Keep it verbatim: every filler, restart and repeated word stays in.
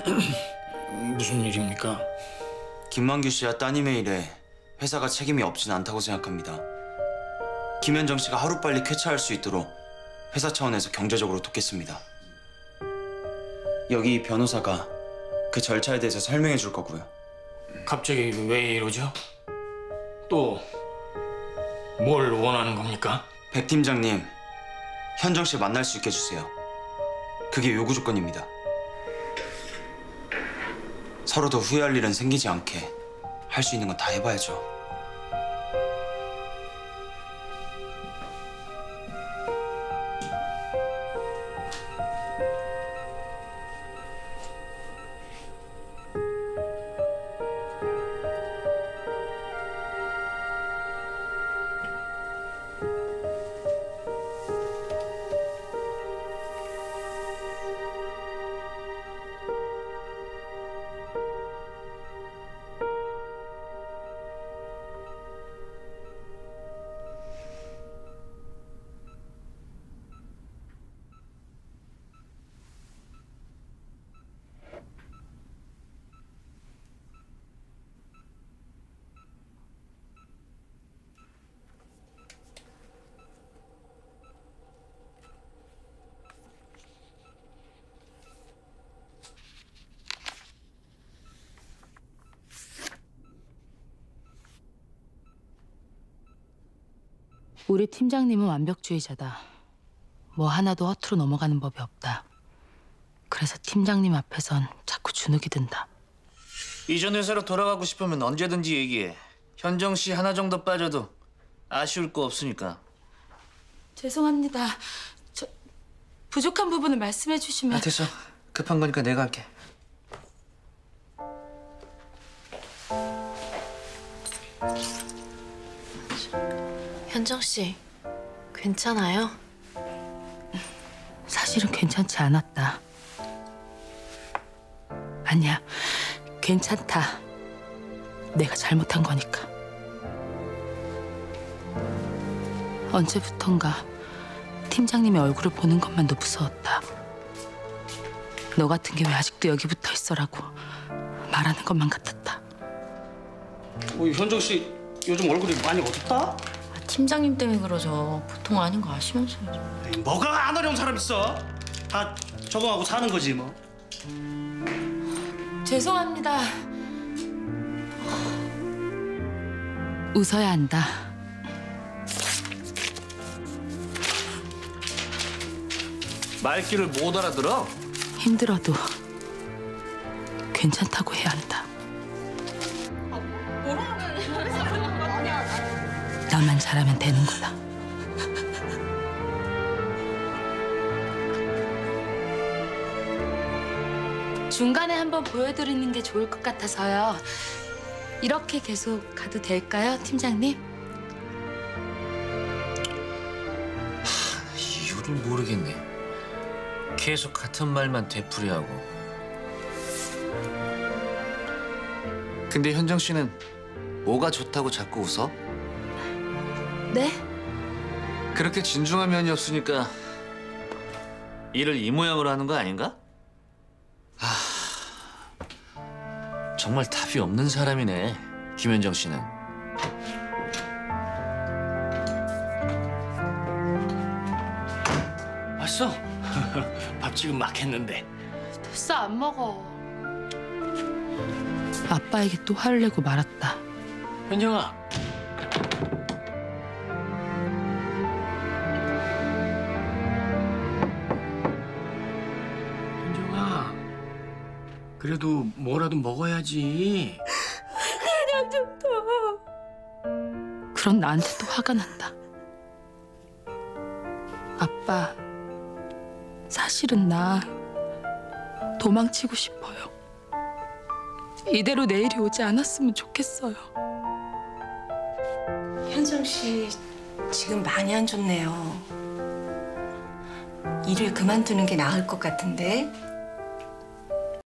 무슨 일입니까? 김만규 씨와 따님의 일에 회사가 책임이 없진 않다고 생각합니다. 김현정 씨가 하루빨리 쾌차할 수 있도록 회사 차원에서 경제적으로 돕겠습니다. 여기 변호사가 그 절차에 대해서 설명해 줄 거고요. 갑자기 왜 이러죠? 또 뭘 원하는 겁니까? 백 팀장님, 현정 씨 만날 수 있게 해주세요. 그게 요구 조건입니다. 서로 더 후회할 일은 생기지 않게 할 수 있는 건 다 해봐야죠. 우리 팀장님은 완벽주의자다. 뭐 하나도 허투루 넘어가는 법이 없다. 그래서 팀장님 앞에선 자꾸 주눅이 든다. 이전 회사로 돌아가고 싶으면 언제든지 얘기해. 현정 씨 하나 정도 빠져도 아쉬울 거 없으니까. 죄송합니다. 저 부족한 부분을 말씀해 주시면... 아, 됐어. 급한 거니까 내가 할게. 현정 씨, 괜찮아요? 사실은 괜찮지 않았다. 아니야, 괜찮다. 내가 잘못한 거니까. 언제부턴가 팀장님의 얼굴을 보는 것만도 무서웠다. 너 같은 게 왜 아직도 여기 붙어 있어라고 말하는 것만 같았다. 어, 현정 씨 요즘 얼굴이 많이 어둡다? 팀장님 때문에 그러죠. 보통 아닌 거 아시면서요. 에이, 뭐가 안 어려운 사람 있어? 다 적응하고 사는 거지 뭐. 죄송합니다. 웃어야 한다. 말귀를 못 알아들어? 힘들어도 괜찮다고 해야 한다. 나만 잘하면 되는 거다. 중간에 한번 보여드리는 게 좋을 것 같아서요. 이렇게 계속 가도 될까요, 팀장님? 하, 이유를 모르겠네. 계속 같은 말만 되풀이하고. 근데 현정 씨는 뭐가 좋다고 자꾸 웃어? 네? 그렇게 진중한 면이 없으니까 일을 이 모양으로 하는 거 아닌가? 아, 정말 답이 없는 사람이네, 김현정 씨는. 왔어? 밥 지금 막 했는데. 됐어, 안 먹어. 아빠에게 또 화를 내고 말았다. 현정아. 현정아. 그래도 뭐라도 먹어야지. 그냥 좀 더. 그런 나한테 또 화가 난다. 아빠, 사실은 나 도망치고 싶어요. 이대로 내일이 오지 않았으면 좋겠어요. 현정 씨 지금 많이 안 좋네요. 일을 그만두는 게 나을 것 같은데.